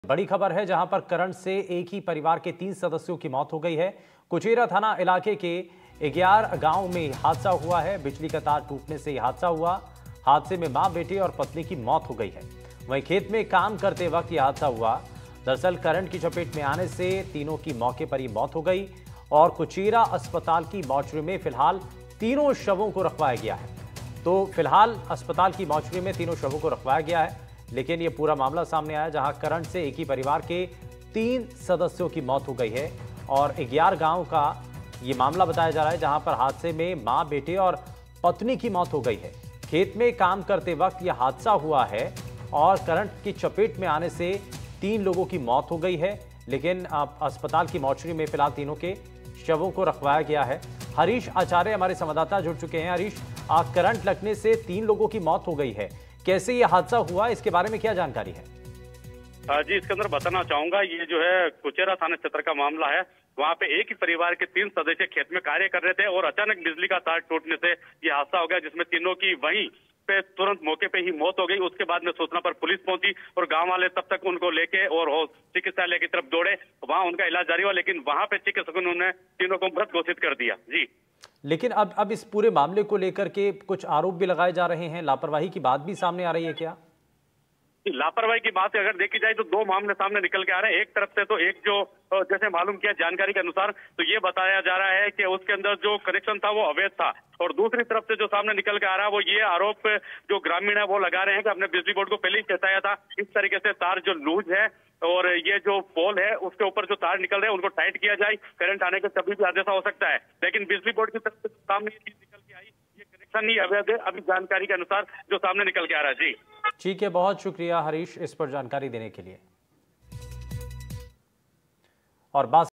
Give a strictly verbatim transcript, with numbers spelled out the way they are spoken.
बड़ी खबर है जहां पर करंट से एक ही परिवार के तीन सदस्यों की मौत हो गई है। कुचेरा थाना इलाके के ग्यारह गांव में हादसा हुआ है। बिजली का तार टूटने से यह हादसा हुआ। हादसे में मां, बेटे और पत्नी की मौत हो गई है। वहीं खेत में काम करते वक्त यह हादसा हुआ। दरअसल करंट की चपेट में आने से तीनों की मौके पर ही मौत हो गई और कुचेरा अस्पताल की मॉर्चरी में फिलहाल तीनों शवों को रखवाया गया है। तो फिलहाल अस्पताल की मॉर्चरी में तीनों शवों को रखवाया गया है, लेकिन यह पूरा मामला सामने आया जहां करंट से एक ही परिवार के तीन सदस्यों की मौत हो गई है और ग्यारह गांव का यह मामला बताया जा रहा है जहां पर हादसे में मां, बेटे और पत्नी की मौत हो गई है। खेत में काम करते वक्त यह हादसा हुआ है और करंट की चपेट में आने से तीन लोगों की मौत हो गई है, लेकिन अस्पताल की मॉर्चरी में फिलहाल तीनों के शवों को रखवाया गया है। हरीश आचार्य हमारे संवाददाता जुड़ चुके हैं। हरीश, करंट लगने से तीन लोगों की मौत हो गई है, कैसे यह हादसा हुआ, इसके बारे में क्या जानकारी है? जी, इसके अंदर बताना चाहूंगा, ये जो है कुचेरा थाना क्षेत्र का मामला है। वहाँ पे एक ही परिवार के तीन सदस्य खेत में कार्य कर रहे थे और अचानक बिजली का तार टूटने से ये हादसा हो गया, जिसमें तीनों की वहीं पे तुरंत मौके पे ही मौत हो गई। उसके बाद में सूचना पर पुलिस पहुंची और गांव वाले तब तक उनको लेके और चिकित्सालय की तरफ दौड़े। वहां उनका इलाज जारी हुआ, लेकिन वहां पे चिकित्सकों ने तीनों को मृत घोषित कर दिया। जी, लेकिन अब अब इस पूरे मामले को लेकर के कुछ आरोप भी लगाए जा रहे हैं। लापरवाही की बात भी सामने आ रही है क्या? लापरवाही की बात अगर देखी जाए तो दो मामले सामने निकल के आ रहे हैं। एक तरफ से तो एक जो जैसे मालूम किया जानकारी के अनुसार तो ये बताया जा रहा है कि उसके अंदर जो कनेक्शन था वो अवैध था, और दूसरी तरफ से जो सामने निकल के आ रहा है वो ये आरोप जो ग्रामीण है वो लगा रहे हैं कि अपने बिजली बोर्ड को पहले ही चेताया था। इस तरीके से तार जो लूज है और ये जो पोल है उसके ऊपर जो तार निकल रहे हैं उनको टाइट किया जाए, करंट आने के कभी भी हादसा हो सकता है। लेकिन बिजली बोर्ड की तरफ से सामने ये चीज निकल के आई, ये कनेक्शन ही अवैध है, अभी जानकारी के अनुसार जो सामने निकल के आ रहा है। जी ठीक है, बहुत शुक्रिया हरीश इस पर जानकारी देने के लिए। और बात